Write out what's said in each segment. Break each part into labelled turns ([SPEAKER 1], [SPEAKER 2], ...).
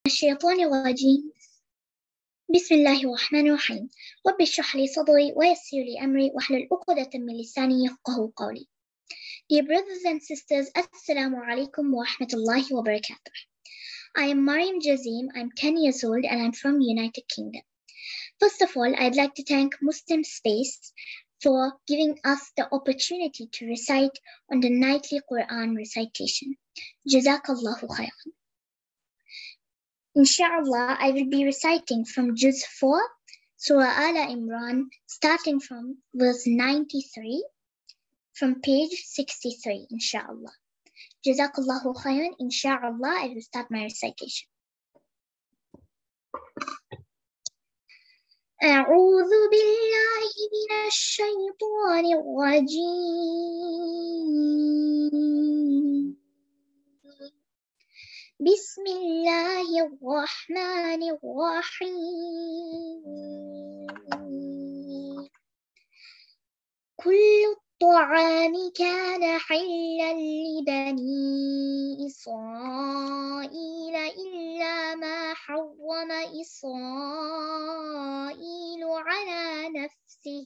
[SPEAKER 1] الشيطان الرجيم. بسم الله الرحمن الرحيم. رب اشرح لي صدري ويسر لي أمري واحلل عقدة من لساني يفقهوا قولي. Dear brothers and sisters, Assalamu alaikum wa rahmatullahi wa barakatuh. I am Maryam Jazeem. I'm 10 years old and I'm from United Kingdom. First of all, I'd like to thank Muslim Space for giving us the opportunity to recite on the nightly Qur'an recitation. Jazakallahu khairan. Inshallah, I will be reciting from Juz 4, Surah Al Imran, starting from verse 93, from page 63, inshallah. Jazakallahu khairan. Inshallah, I will start my recitation. أعوذ بالله من الشيطان الرجيم. بسم الله الرحمن الرحيم. كل الطعام كان حلا لبني إسرائيل إلا ما حرم إسرائيل على نفسه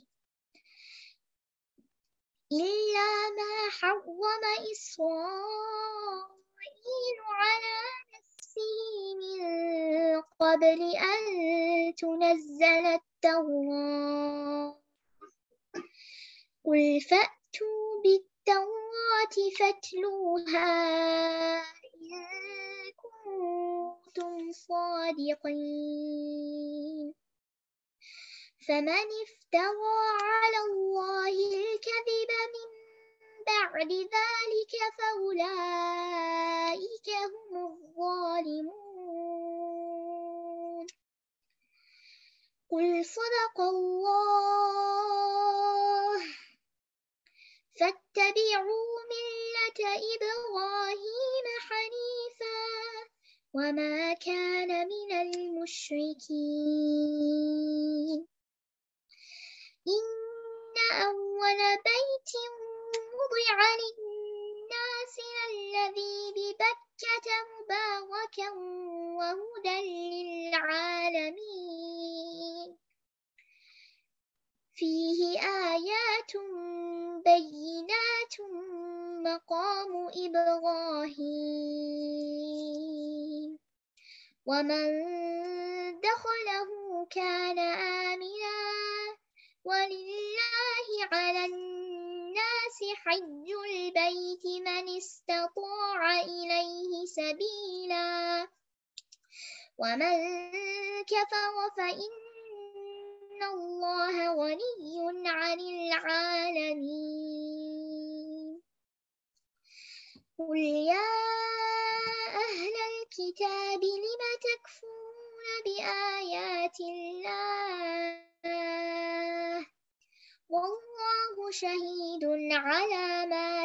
[SPEAKER 1] من قبل أن تنزل التوراة. قل فأتوا بالتوراة فاتلوها إن كنتم صادقين. فمن افترى على الله الكذب من بعد ذلك فأولئك هم الظالمون. قل صدق الله. فاتبعوا ملة إبراهيم حنيفا وما كان من المشركين. إن أول بيت وضع للناس الذي ببكة مباركا وهدى للعالمين. فيه آيات بينات مقام إبراهيم ومن دخله كان آمنا ولله على الناس حج البيت من استطاع إليه سبيلا ومن كفر فإن الله غني عن العالمين. قل يا أهل الكتاب لم تكفرون بآيات الله والله شهيد على ما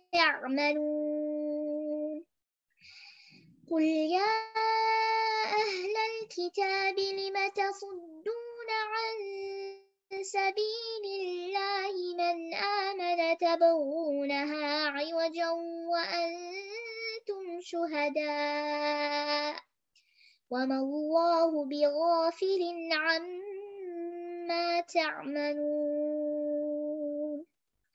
[SPEAKER 1] تعملون. قل يا أهل الكتاب لم تصدون عن سبيل الله من آمن تبغونها عوجا وأنتم شهداء وما الله بغافل عما تعملون.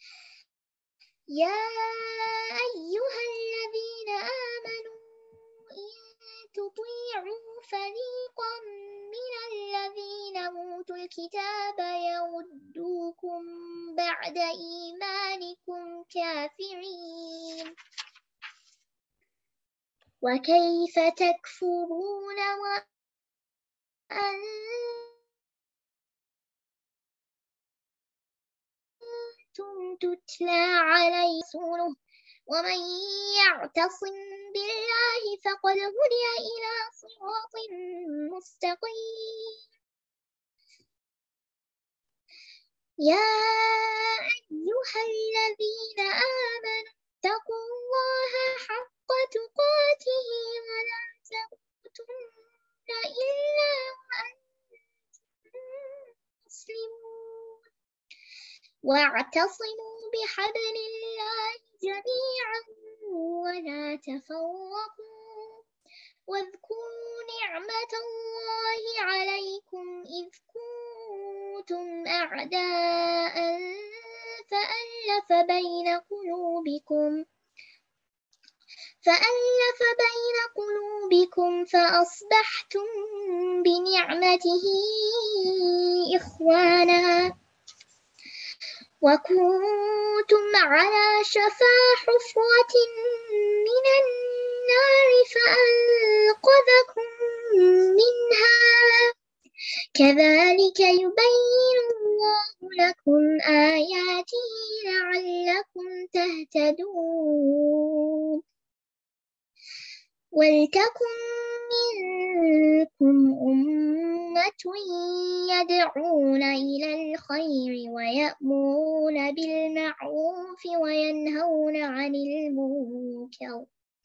[SPEAKER 1] يا أيها الذين آمنوا إن تطيعوا فريقا من الذين أوتوا الكتاب يردوكم بعد إيمانكم كافرين. وكيف تكفرون وأنتم تتلى عليه رسوله ومن يعتصم بالله فقد هدي إلى صراط مستقيم. يا أيها الذين آمنوا اتقوا الله حق تقاته ولا تموتن إلا وأنتم مسلمون. واعتصموا بحبل الله جميعا ولا تفرقوا واذكروا نعمة الله عليكم إذ كنتم أعداء فألف بين قلوبكم فأصبحتم بنعمته إخوانا وكنتم على شفا حفرة من النار فأنقذكم منها كذلك يبين الله لكم آياته لعلكم تهتدون ولتكن منكم أمة يدعون إلى الخير ويأمرون بالمعروف وينهون عن المنكر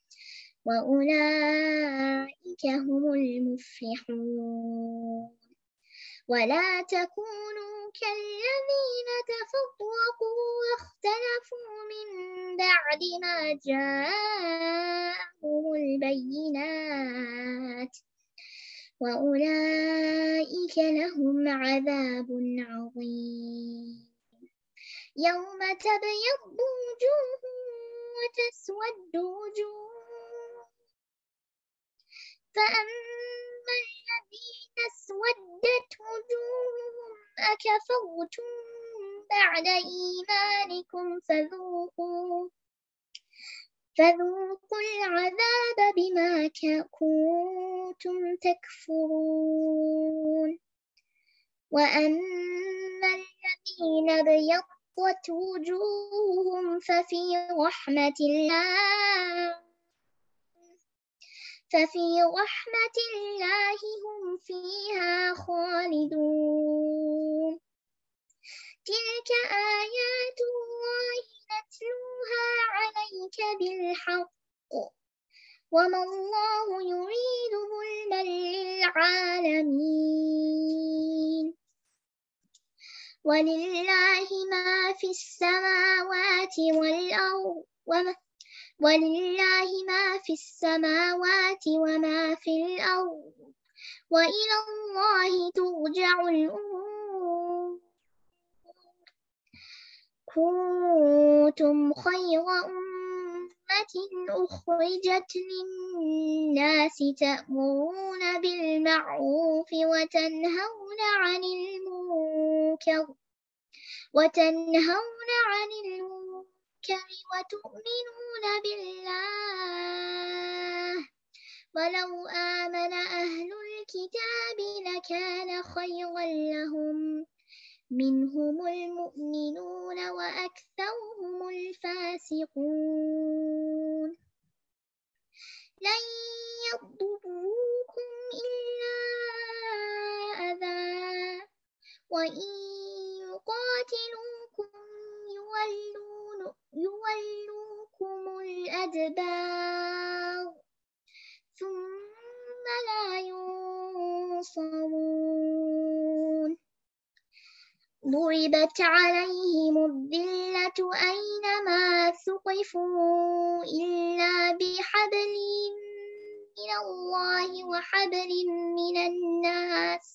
[SPEAKER 1] وأولئك هم المفلحون ولا تكونوا كالذين تفرقوا واختلفوا من بعد ما جاءهم البينات وأولئك لهم عذاب عظيم يوم تبيض وجوه وتسود وجوه فأما الذين اسودت وجوههم أكفرتم بعد إيمانكم فذوقوا العذاب بما كنتم تكفرون وأما الذين ابيضت وجوههم ففي رحمة الله هم فيها خالدون تلك آيات الله نتلوها عليك بالحق وما الله يريد ظلما للعالمين ولله ما في السماوات والأرض وما في الأرض وإلى الله ترجع الأمور كنتم خير أمة أخرجت للناس تأمرون بالمعروف وتنهون عن المنكر وتؤمنون بالله ولو آمن أهل الكتاب لكان خيرا لهم منهم المؤمنون وأكثرهم الفاسقون لن يضروكم إلا أذى وإن يقاتلوكم يولوكم الأدبار ثم لا ينصرون ضربت عليهم الذلة أينما ثقفوا إلا بحبل من الله وحبل من الناس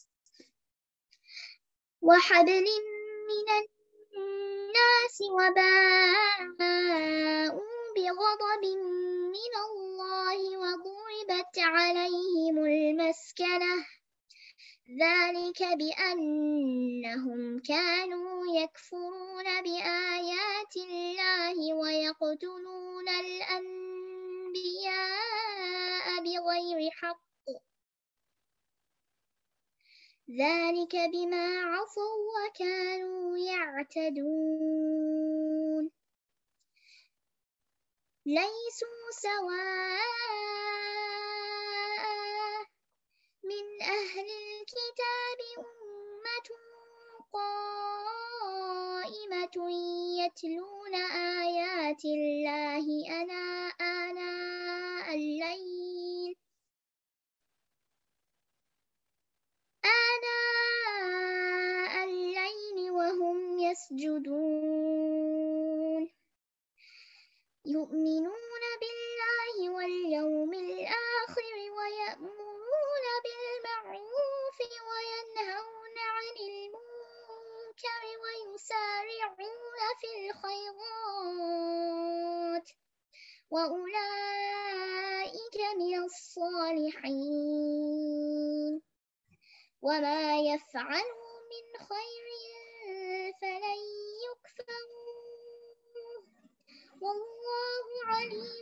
[SPEAKER 1] وباءوا بغضب من الله وضربت عليهم المسكنة ذلك بأنهم كانوا يكفرون بآيات الله ويقتلون الأنبياء بغير حق ذلك بما عصوا وكانوا يعتدون ليسوا سواء من أهل الكتاب أمة قائمة يتلون آيات الله آناء الليل وهم يسجدون يؤمنون بالله واليوم الآخر ويأمرون الخيرات وأولئك من الصالحين وما يفعلوا من خير فلن يكفروه والله عليم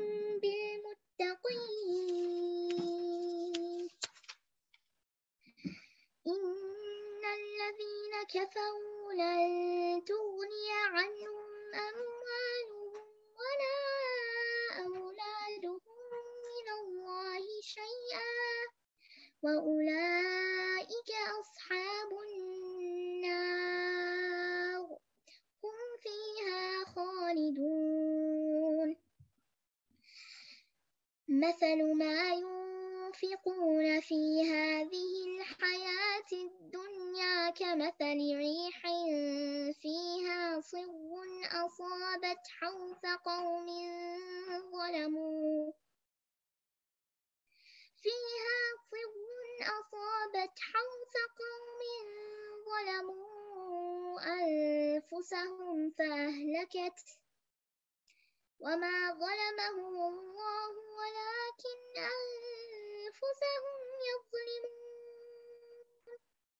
[SPEAKER 1] بالمتقين إن الذين كفروا لن تغني عنهم أموالهم ولا أولادهم من الله شيئا وأولئك أصحاب النار هم فيها خالدون مثل ما ينفقون في هذه الحياة الدنيا كمثل ريح فيها صر أصابت حرث قوم ظلموا أنفسهم فأهلكت وما ظلمهم الله ولكن أنفسهم يظلمون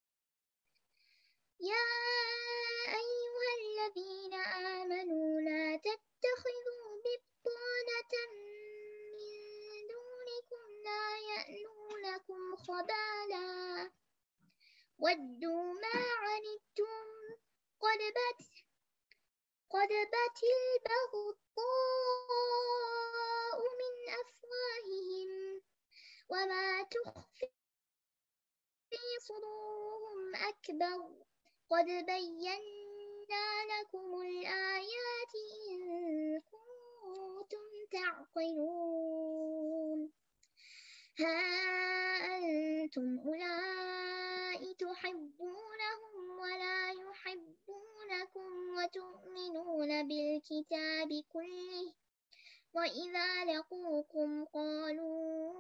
[SPEAKER 1] يا أيها الذين آمنوا لا تتخذوا بطانة من دونكم لا يألونكم خبالا ودوا ما عنتم قد بت البغضاء من أفواههم وما تخفي صدورهم أكبر قد بينا لكم الآيات إن كنتم تعقلون ها أنتم أولئك تحبونهم ولا يحبونكم وتؤمنون بالكتاب كله وإذا لقوكم قالوا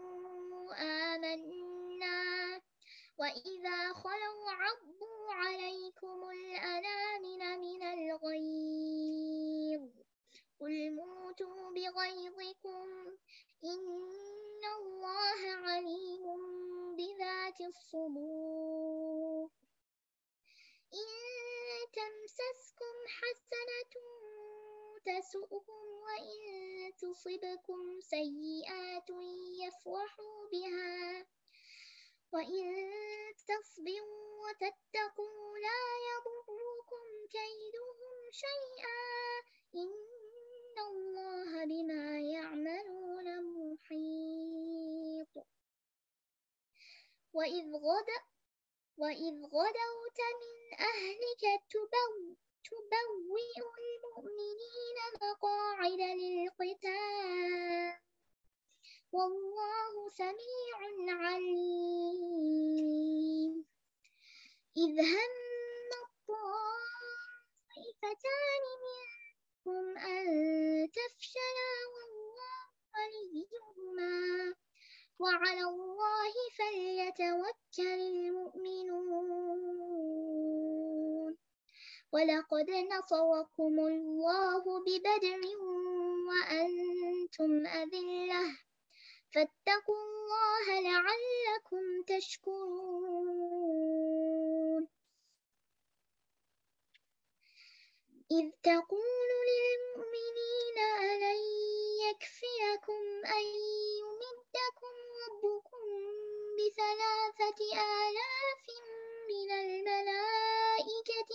[SPEAKER 1] آمنا وإذا خلوا عضوا عليكم الأنامل من الغيظ قل موتوا بغيظكم إن الله عليم بذات الصدور إن تمسسكم حسنة تسؤهم وإن تصبكم سيئات يفرحوا بها وإن تصبروا وتتقوا لا يضركم كيدهم شيئا إن الله بما يعملون محيط وإذ غدوت من أهلك تبوئ المؤمنين مقاعد للقتال والله سميع عليم إذ هم الطائفتان منكم أن تفشلا والله وليهما وعلى الله فليتوكل المؤمنون ولقد نصركم الله ببدر وأنتم أذلة فاتقوا الله لعلكم تشكرون إذ تقول للمؤمنين ألن يكفيكم أن يمدكم ربكم ب3,000 من الملائكة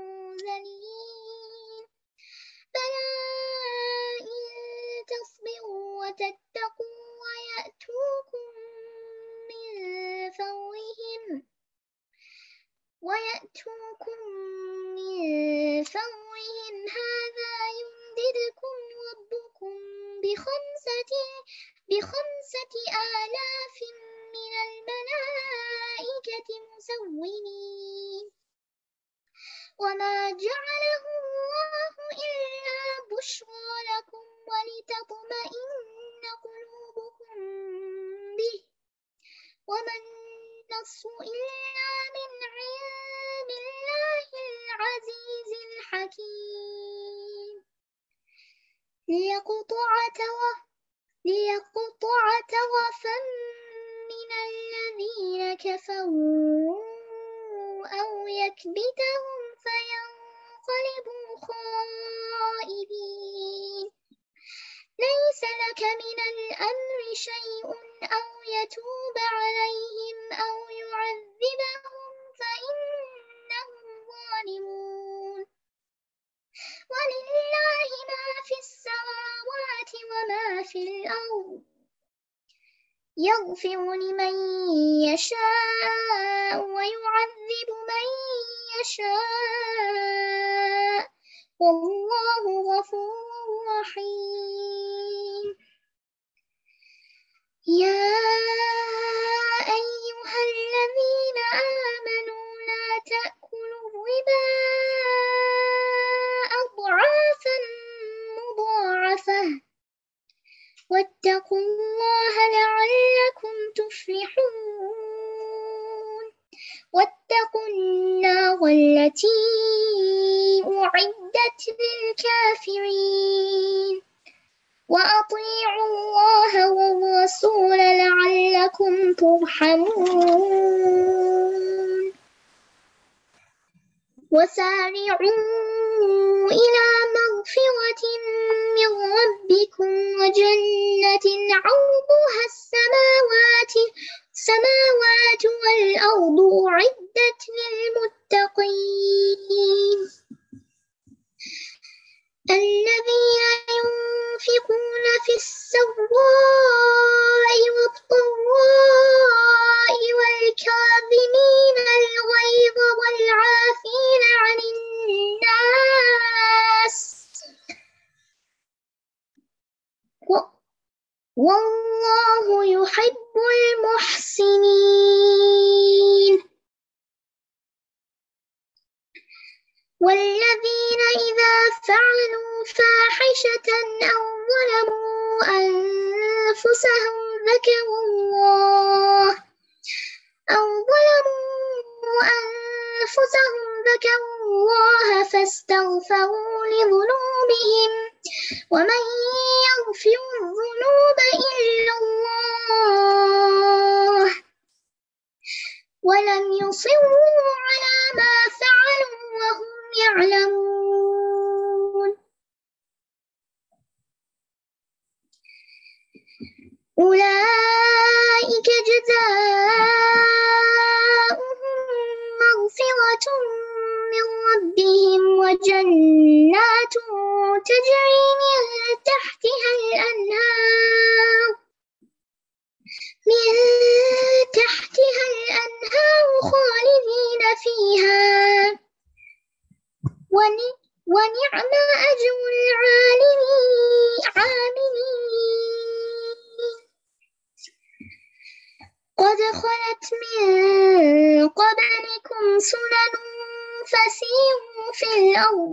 [SPEAKER 1] منزلين بلى إن تصبروا وتتقوا ويأتوكم من فورهم هذا يمددكم ربكم ب5,000 من الملائكة مسومين وما جعله الله إلا بشرى لكم ولتطمئن قلوبكم به وما النصر إلا من عند الله العزيز الحكيم ليقطع طرفا من الذين كفروا أو يكبتهم فينقلبوا خائبين ليس لك من الأمر شيء أو يتوب عليهم أو يعذبهم فإنهم ظالمون ولله ما في السماوات وما في الأرض يغفر لمن يشاء ويعذب من يشاء والله غفور رحيم يا أيها الذين آمنوا لا تأكلوا الربا أضعافا مضاعفة واتقوا الله لعلكم تفلحون واتقوا النار التي أعدت للكافرين وأطيعوا الله والرسول لعلكم ترحمون وسارعوا إلى مغفرة من ربكم وجنة عرضها السماوات والأرض أعدت للمتقين الذين ينفقون في السراء والضراء والكاظمين الغيظ والعافين عن الناس والله يحب المحسنين والذين إذا فعلوا فاحشة أو ظلموا أنفسهم ذكروا الله فاستغفروا لذنوبهم ومن يغفر الذنوب إلا الله ولم يصروا على ما فعلوا وهم يعلمون أولئك جزاؤهم مغفرة من ربهم وجنات تجري من تحتها الأنهار خالدين فيها ونعم أجر العاملين قد خلت من قبلكم سنن فسيروا في الأرض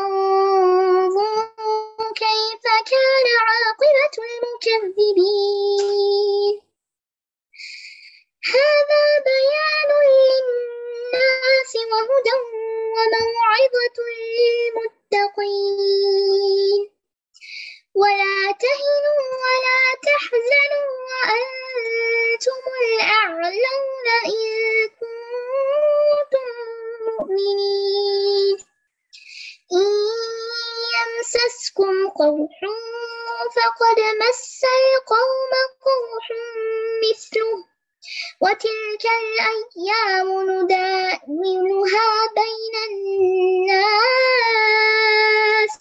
[SPEAKER 1] فانظروا كيف كان عاقبة المكذبين هذا بيان للناس وهدى وموعظة للمتقين ولا تهنوا ولا تحزنوا وأنتم الأعلون إن كنتم مؤمنين إن يمسسكم قرح فقد مس القوم قرح مثله وتلك الأيام نداولها بين الناس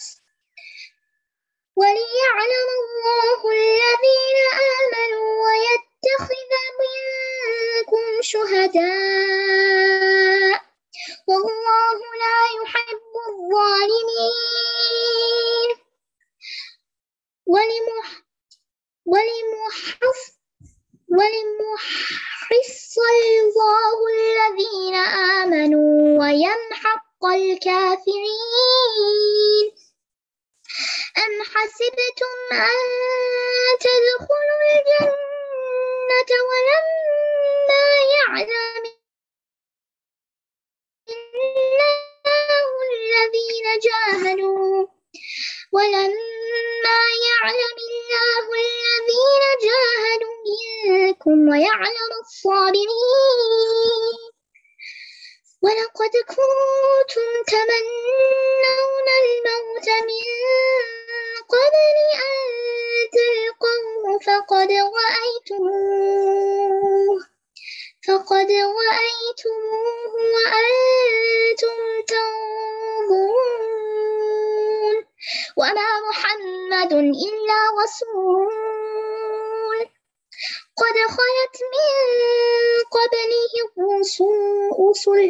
[SPEAKER 1] وليعلم الله الذين آمنوا ويتخذ منكم شهداء والله لا يحب الظالمين وليمحص الله الذين آمنوا ويمحق الكافرين أم حسبتم أن تدخلوا الجنة ولما يعلم الله الذين جاهدوا بكم ويعلم الصابرين. ولقد كنتم تمنون الموت من قبل أن تلقوه فقد رأيتموه وأنتم تنظرون. وما محمد إلا رسول قد خلت من قبله الرسل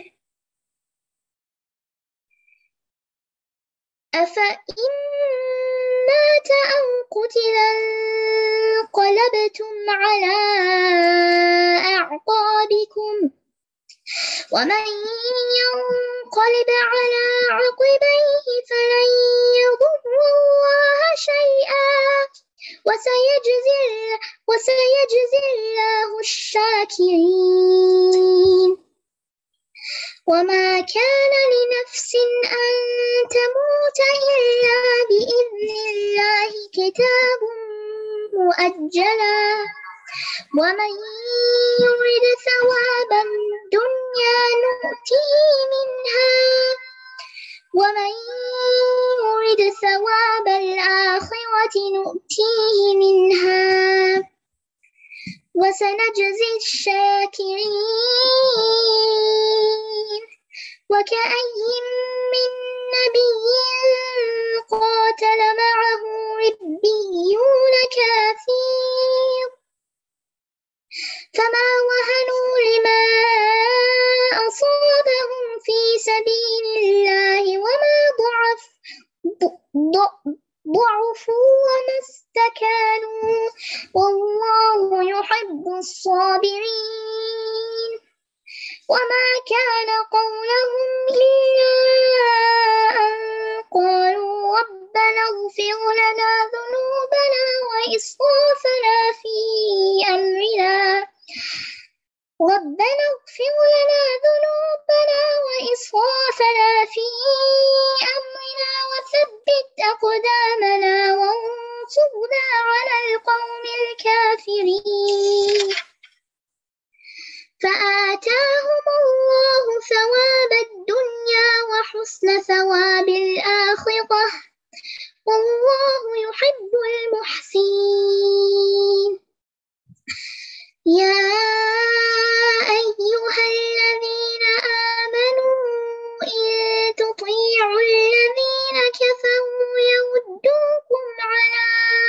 [SPEAKER 1] أفإن مات أو قتل انقلبتم على أعقابكم ومن ينقلب على عقبيه فلن يضر الله شيئا وسيجزي الله الشاكرين. وما كان لنفس أن تموت إلا بإذن الله كتاب مؤجلا. ومن يرد ثواب الدنيا نؤته منها ومن يرد ثواب الآخرة نؤتيه منها وسنجزي الشاكرين. وكأي من نبي قاتل معه ربيون كثير فما وهنوا لما أصابهم في سبيل الله وما ضعفوا وما استكانوا والله يحب الصابرين. وما كان قولهم إلا أن قالوا ربنا اغفر لنا ذنوبنا وإسرافنا في أمرنا وثبت أقدامنا وانصرنا على القوم الكافرين. فآتاهم الله ثواب الدنيا وحسن ثواب الآخرة والله يحب المحسنين. يا أيها الذين آمنوا إن تطيعوا الذين كفروا يردوكم على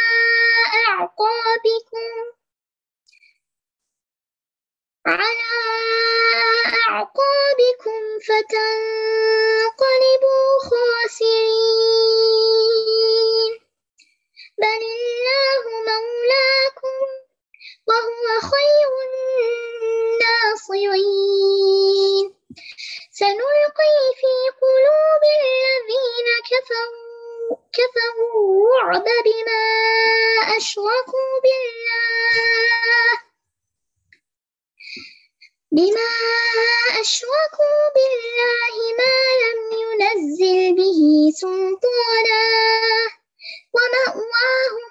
[SPEAKER 1] أعقابكم فتنقلبوا خاسرين. بل الله مولاكم وهو خير الناصرين. سنلقي في قلوب الذين كفروا الرعب بما أشركوا بالله ما لم ينزل به سلطانا ومأواهم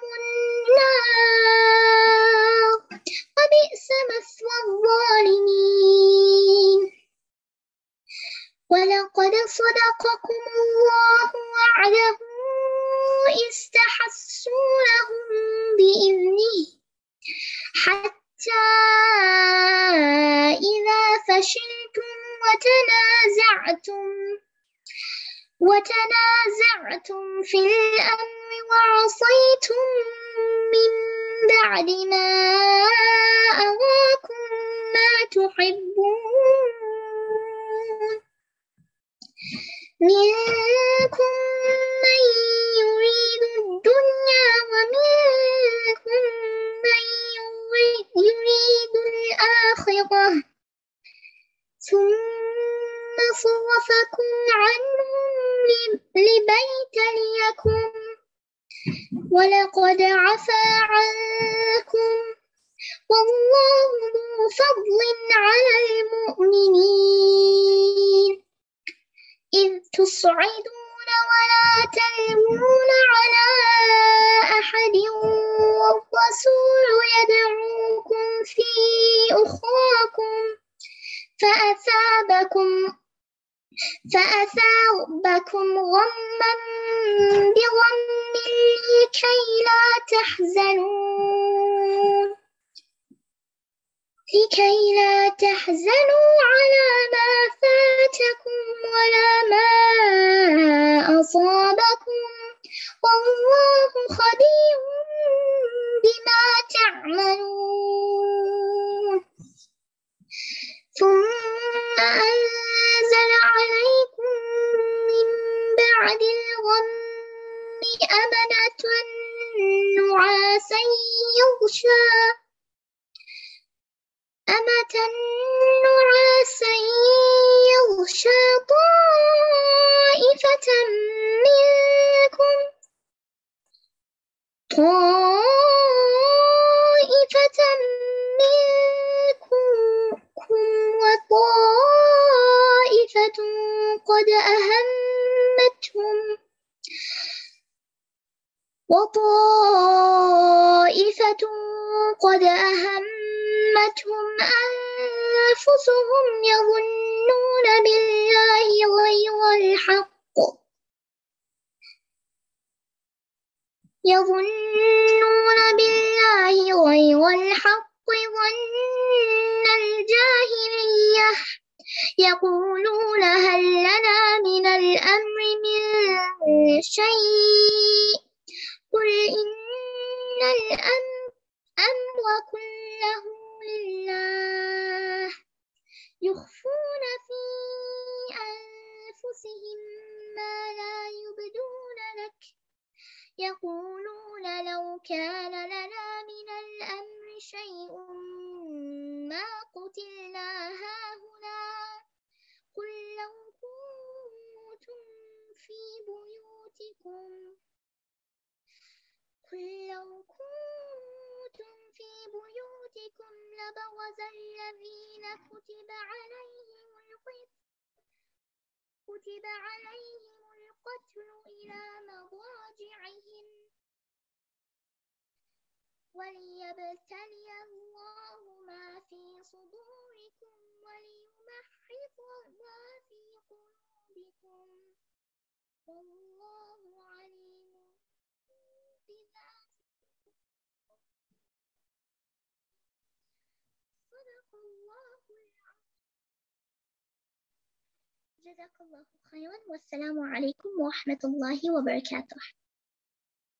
[SPEAKER 1] النار وبئس مثوى الظالمين. ولقد صدقكم الله وعده إذ تحسونهم بإذنه حتى إذا فشلتم وتنازعتم في الأمر وعصيتم من بعد ما أراكم ما تحبون منكم من يريد الدنيا ومنكم من يريد الآخرة ثم صرفكم عنهم ليبتليكم ولقد عفا عنكم والله ذو فضل على المؤمنين. إذ تصعدون ولا تلوون على أحد والرسول يدعوكم في فأثابكم غما بغم لكي لا تحزنوا على ما فاتكم ولا ما أصابكم والله خبير بما تعملون ثم أنزل عليكم من بعد الغم أمنة نعاسا يغشى طائفة منكم وطائفة قد أهمتهم أنفسهم يظنون بالله غير الحق ظن الجاهلية يقولون هل لنا من الأمر من شيء قل إن الأمر كله لله يخفون في أنفسهم ما لا يبدون لك يقولون لو كان لنا من الأمر شيء ما قتلنا هاهنا قل لو كنتم في بيوتكم لبرز الذين كتب عليهم القتل إلى مضاجعهم وليبتلي الله ما في صدوركم وليمحص ما في قلوبكم والله عليم بذات صدق الله العظيم. جزاك الله خيرا والسلام عليكم ورحمة الله وبركاته.